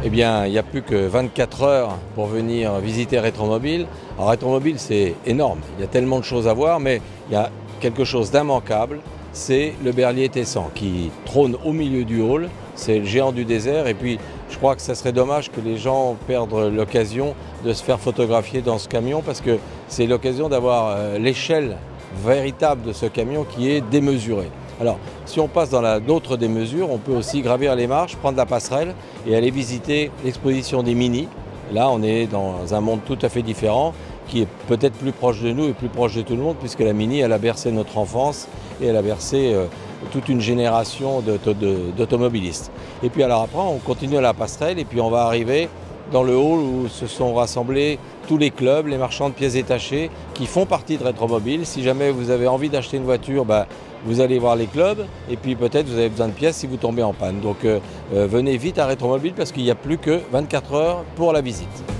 Eh bien, il n'y a plus que 24 heures pour venir visiter Rétromobile. Alors Rétromobile, c'est énorme, il y a tellement de choses à voir, mais il y a quelque chose d'immanquable, c'est le Berliet Tessan qui trône au milieu du hall, c'est le géant du désert, et puis je crois que ça serait dommage que les gens perdent l'occasion de se faire photographier dans ce camion, parce que c'est l'occasion d'avoir l'échelle véritable de ce camion qui est démesurée. Alors, si on passe dans l'autre démesure, on peut aussi gravir les marches, prendre la passerelle et aller visiter l'exposition des Mini. Là, on est dans un monde tout à fait différent, qui est peut-être plus proche de nous et plus proche de tout le monde, puisque la Mini, elle a bercé notre enfance et elle a bercé toute une génération d'automobilistes. Et puis alors après, on continue à la passerelle et puis on va arriver dans le hall où se sont rassemblés tous les clubs, les marchands de pièces détachées qui font partie de Rétromobile. Si jamais vous avez envie d'acheter une voiture, vous allez voir les clubs et puis peut-être vous avez besoin de pièces si vous tombez en panne. Donc venez vite à Rétromobile parce qu'il n'y a plus que 24 heures pour la visite.